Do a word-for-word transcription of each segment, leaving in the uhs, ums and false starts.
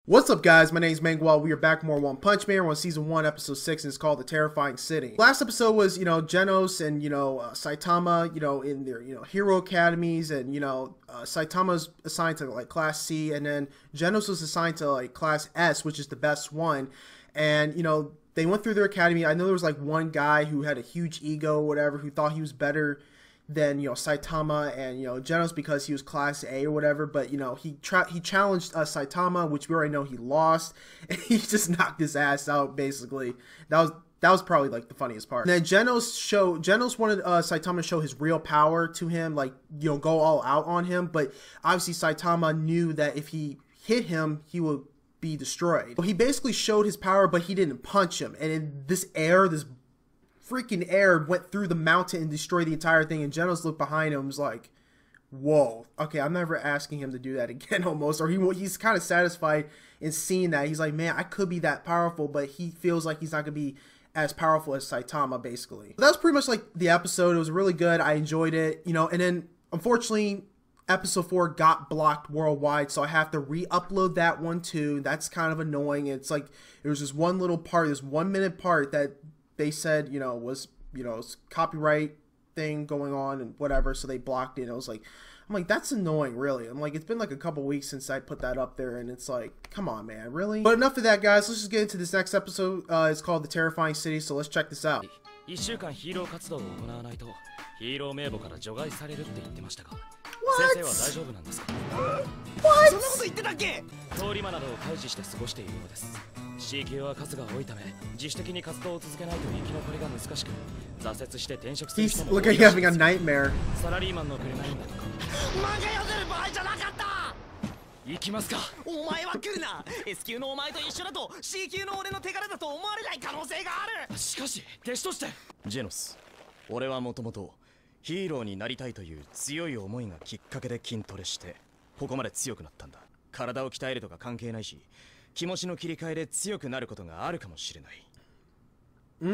What's up, guys? My name is Mangwell. We are back more One Punch Man. We're on season one, episode six, and it's called The Terrifying City. Last episode was, you know, Genos and, you know, uh, Saitama, you know, in their, you know, hero academies, and, you know, uh, Saitama's assigned to, like, Class C, and then Genos was assigned to, like, Class S, which is the best one, and, you know, they went through their academy. I know there was, like, one guy who had a huge ego or whatever, who thought he was better than, you know, Saitama and, you know, Genos because he was Class A or whatever, but, you know, he tra he challenged uh, Saitama, which we already know he lost, and he just knocked his ass out, basically. That was that was probably, like, the funniest part. And then Genos show Genos wanted uh, Saitama to show his real power to him, like, you know, go all out on him, but obviously Saitama knew that if he hit him, he would be destroyed. So he basically showed his power, but he didn't punch him, and in this air, this freaking air went through the mountain and destroyed the entire thing, and Genos looked behind him and was like, whoa, okay, I'm never asking him to do that again, almost. Or he he's kind of satisfied in seeing that. He's like, man, I could be that powerful, but he feels like he's not going to be as powerful as Saitama, basically. But that was pretty much like the episode. It was really good. I enjoyed it, you know, and then unfortunately episode four got blocked worldwide, so I have to re-upload that one too. That's kind of annoying. It's like there was this one little part, this one minute part that they said, you know, was, you know, copyright thing going on and whatever, so they blocked it. And I was like, I'm like, that's annoying, really. I'm like, it's been like a couple weeks since I put that up there, and it's like, come on, man, really? But enough of that, guys. Let's just get into this next episode. Uh, it's called The Terrifying City, so let's check this out. What? What? C級 は数が多いため自主的に活動を続けないと生き残りが難しく挫折して転職する人も多い。 He's looking like having a nightmare. サラリーマンのくれないんだとか。漫画読んでる場合じゃなかった。行きますか。お前は来るな。S 級のお前と一緒だと C 級の俺の手柄だと思われない可能性がある。しかし弟子としてジェノス、俺はもともとヒーローになりたいという強い思いがきっかけで筋トレしてここまで強くなったんだ。体を鍛えるとか関係ないし、気持ちの切り替えで強くなることがあるかもしれない。うん。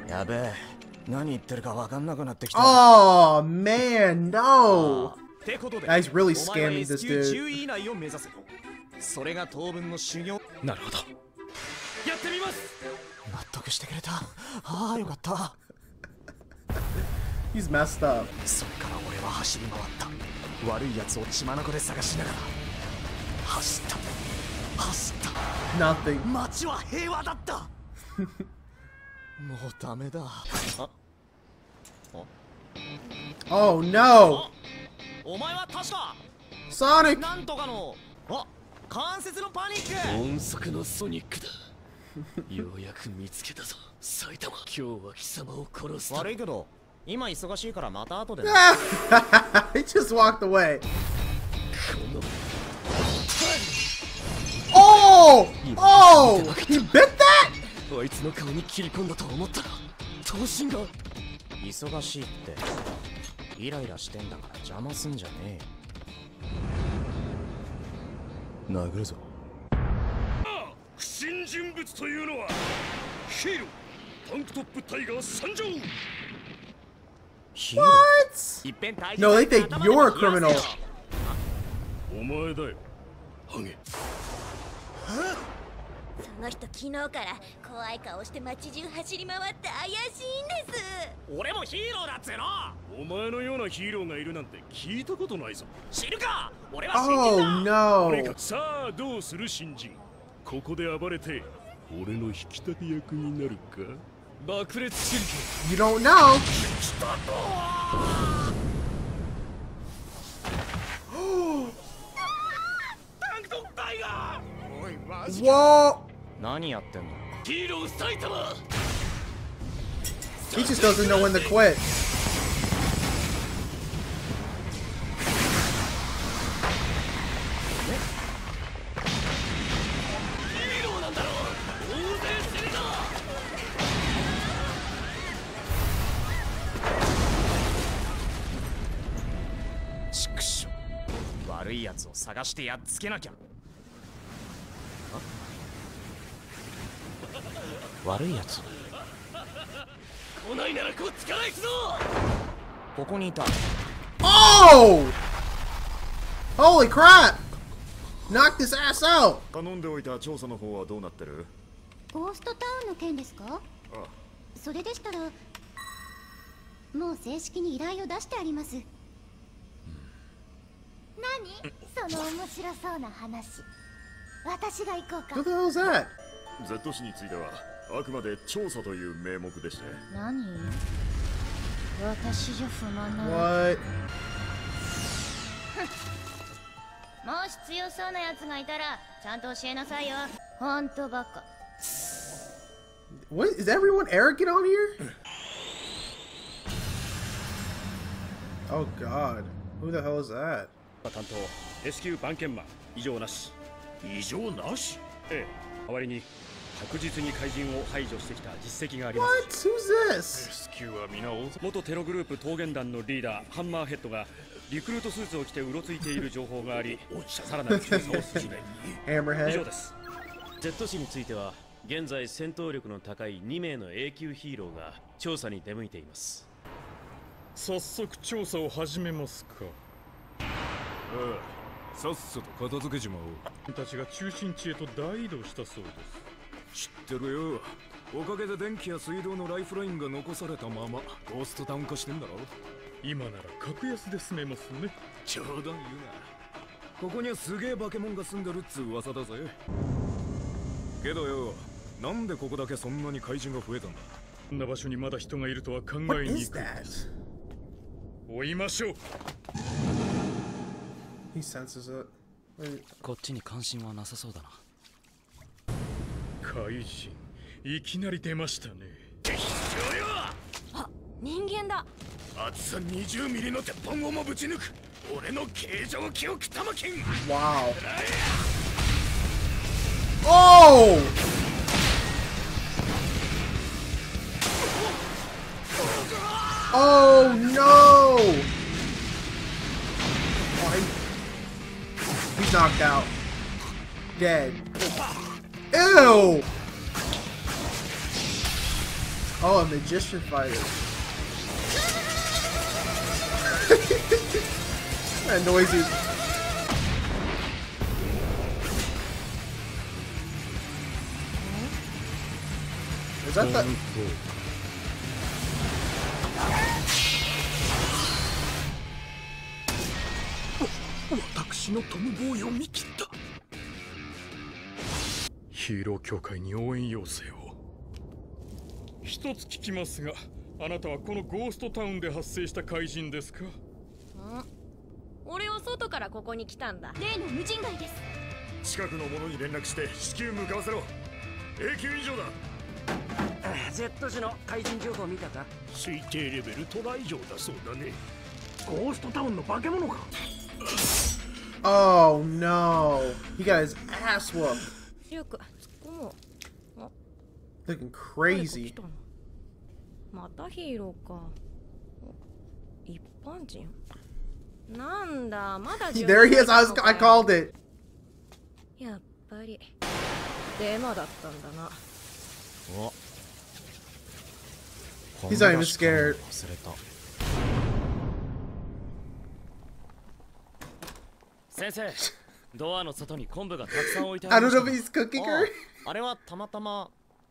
やべえ、何言ってるか分かんなくなってきた。 Oh man, no. He's really scamming this dude. じゅうい以内を目指せ。それが当分の修行。なるほど。やってみます。納得してくれた。ああ、よかった。 He's messed up. それから俺は走り回った。悪い奴を血眼で探しながら走った。 Nothing. 街は平和だった。もうダメだ。あ、 Oh no. お前は確か Sonic. なんとかのあ、関節のパニック。音速のソニックだ。ようやく見つけたぞ。埼玉。今日は貴様を殺す。悪いけど今忙しいからまた後で。 He just walked away. この Oh! Oh! He bit that? あいつの顔に切り込んだと思ったら頭身が忙しいってイライラしてんだから邪魔すんじゃねえよ。殴るぞ。不審人物というのはヒーロータンクトップタイガー参上。 What? No, they think you're a criminal. お前だよ、ハゲ。 その人昨日から怖い顔して街中走り回って怪しいんです。 俺もヒーローだっつうの。お前のようなヒーローがいるなんて聞いたことないぞ。知るか。俺は新人だ。 Oh no. さあどうする新人。ここで暴れて俺の引き立て役になるか。爆裂神経。 You don't know. Whoa! 何やってんの。 He just doesn't know when to quit. Chikushou. 悪い奴を探してやっつけなきゃ。悪いやつ。来ないならこっちから行くぞ。ここにいた。 Oh! Holy crap! Knock this ass out! 頼んでおいた調査の方はどうなってる？ ゴーストタウンの件ですか？ あ、 それでしたらもう正式に依頼を出してあります。何？その面白そうな話。私が行こうか。 What the hell is that? Z 氏についてはあくまで調査という名目でして。 何？私じゃ不満な。 What? もし強そうなやつがいたらちゃんと教えなさいよ。ほんとバカ。 What? Is everyone arrogant on here? Oh god. Who the hell is that? 担当 エスキュー 番犬マン異常なし。 異常なし？ ええ、代わりに確実に怪人を排除してきた実績がありま What? す。 Who's this? レスキューは皆大勢。 元テログループ桃源団のリーダーハンマーヘッドがリクルートスーツを着てうろついている情報があり、さらなる調査を進め。以上 Hammerhead. です。 Z 氏については現在戦闘力の高いに名の A 級ヒーローが調査に出向いています。 早速調査を始めますか。 ああ、さっさと片付けちまおう。 君たちが中心地へと大移動したそうです。 知ってるよ。おかげで電気や水道のライフラインが残されたままゴーストタウン化してんだろ。 今なら格安で住めますね。 冗談言うな。ここにはすげえ化け物が住んでるっつう噂だぜ。けどよ、なんでここだけそんなに怪人が増えたんだ？ こんな場所にまだ人がいるとは考 What えに is くい。 that? 追いましょう。 He senses it. Wait. こっちに関心はなさそうだな。 怪人いきなり出ましたね。 あ、人間だ。 厚さにじゅうミリの鉄板をもぶち抜く俺の形状記憶玉金。 Wow. Oh! Oh no! Oh, he, he's knocked out. Dead. Ew! Oh, a magician fighter. That noise is. Is that the? 私のトムボーイを見切った。 ヒーロー協会に応援要請を。一つ聞きますが、あなたはこのゴーストタウンで発生した怪人ですか？ 俺は外からここに来たんだ。 例の無人街です。 近くの者に連絡して至急向かわせろ。 A 級以上だ。 Z 氏の怪人情報見たか？ 推定レベルトラ以上だそうだね。 ゴーストタウンの化け物か？ Oh no! He got his ass whooped. 強く突っ込もう。 Looking crazy. またヒーローか。一般人。なんだ、まだ There he is. I was. I called it. やっぱりデマだったんだな。 お。 He's not even scared. 忘れた。先生、ドアの外に昆布がたくさん置いてあ I り don't ま know し if た。 he's cooking her. あれはたまたま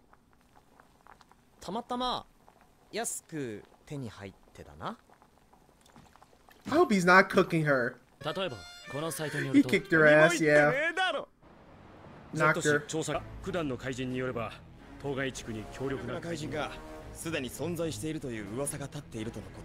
たまたま安く手に入ってだな。 I hope he's not cooking her. 例えばこのサイトによ He ると kicked her ass. Yeah. Knocked Z 氏 her. 調査九段の怪人によれば当該地区に強力な怪人がすでに存在しているという噂が立っているとのこと。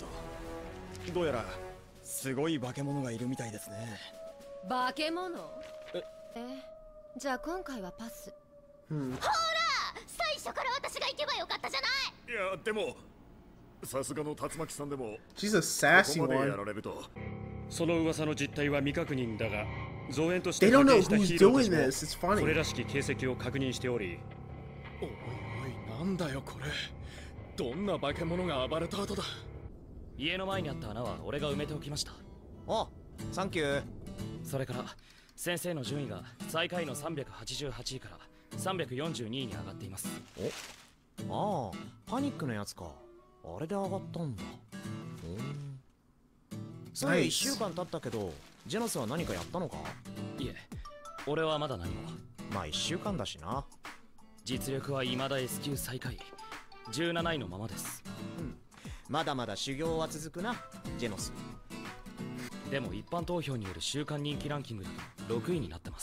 どうやらすごい化け物がいるみたいですね。 化け物？ ええ、じゃあ今回はパス。 Hmm. ほら、最初から私が行けばよかったじゃない。 いやでもさすがの竜巻さんでも She's a sassy ここまでや one. られると。 その噂の実態は未確認だが造園として They don't 派 know 遣した who's ヒーロー doing たちも this. It's それ funny. らしき形跡を確認しており、 おいおい、なんだよこれ。どんな化け物が暴れた後だ。 家の前にあった穴は俺が埋めておきました。 あ、サンキュー。 それから先生の順位が最下位のさんびゃくはちじゅうはちいからさんびゃくよんじゅうにいに上がっています。 お、ああ、パニックのやつか。あれで上がったんだ。うん。それいっしゅうかん経ったけど、ジェノスは何かやったのか？ いえ、 俺はまだ何も。 まあいっしゅうかんだしな。 実力は未だ S 級最下位、じゅうなないのままです。 うん、まだまだ修行は続くな、ジェノス。 でも一般投票による週間人気ランキングでろくいになってます。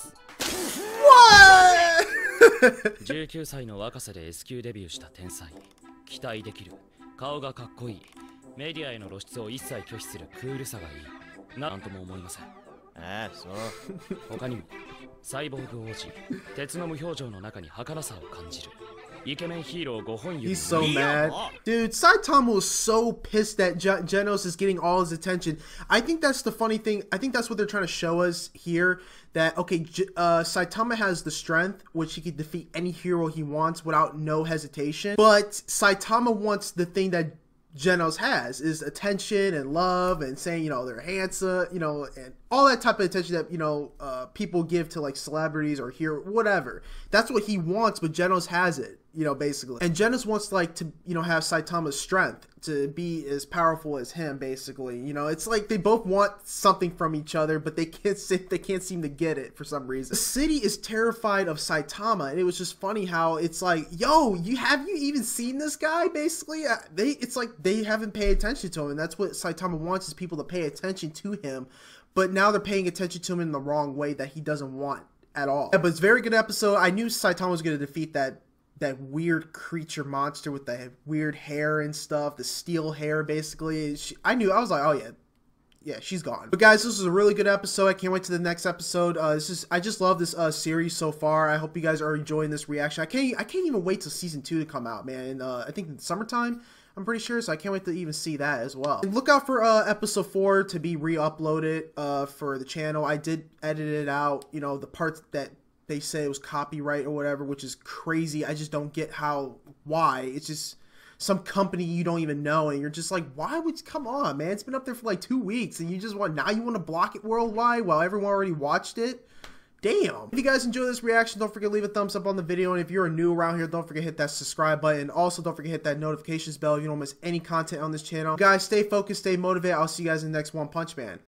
じゅうきゅうさいの若さで S 級デビューした天才、期待できる、顔がかっこいい、メディアへの露出を一切拒否するクールさがいい、なんとも思いません。 ああ、そう。 他にもサイボーグ王子、鉄の無表情の中に儚さを感じるイケメンヒーローごほん指。 He's so mad. Dude, Saitama was so pissed that Ge- Genos is getting all his attention. I think that's the funny thing. I think that's what they're trying to show us here. That, okay, G- uh, Saitama has the strength, which he can defeat any hero he wants without no hesitation. But Saitama wants the thing that Genos has, is attention and love and saying, you know, they're handsome, you know, and all that type of attention that, you know, uh, people give to like celebrities or hero, whatever. That's what he wants, but Genos has it, you know, basically. And Genos wants like to, you know, have Saitama's strength to be as powerful as him, basically. You know, it's like they both want something from each other, but they can't say, they can't seem to get it for some reason. The city is terrified of Saitama, and it was just funny how it's like, yo, you have you even seen this guy? Basically, uh, they it's like they haven't paid attention to him, and that's what Saitama wants, is people to pay attention to him. But now they're paying attention to him in the wrong way that he doesn't want at all. Yeah, but it's a very good episode. I knew Saitama was going to defeat that that weird creature monster with the weird hair and stuff, the steel hair, basically. She, I knew, I was like, oh yeah, yeah, she's gone. But guys, this was a really good episode. I can't wait to the next episode. Uh, this is, I just love this uh, series so far. I hope you guys are enjoying this reaction. I can't, I can't even wait till season two to come out, man. And, uh, I think in summertime, I'm pretty sure, so I can't wait to even see that as well. And look out for uh, episode four to be re-uploaded uh, for the channel. I did edit it out, you know, the parts that they say it was copyright or whatever, which is crazy. I just don't get how, why. It's just some company you don't even know, and you're just like, why would you, come on, man? It's been up there for like two weeks, and you just want, now you want to block it worldwide while everyone already watched it? Damn. If you guys enjoyed this reaction, don't forget to leave a thumbs up on the video, and if you're new around here, don't forget to hit that subscribe button. Also, don't forget to hit that notifications bell if you don't miss any content on this channel. Guys, stay focused, stay motivated. I'll see you guys in the next One Punch Man.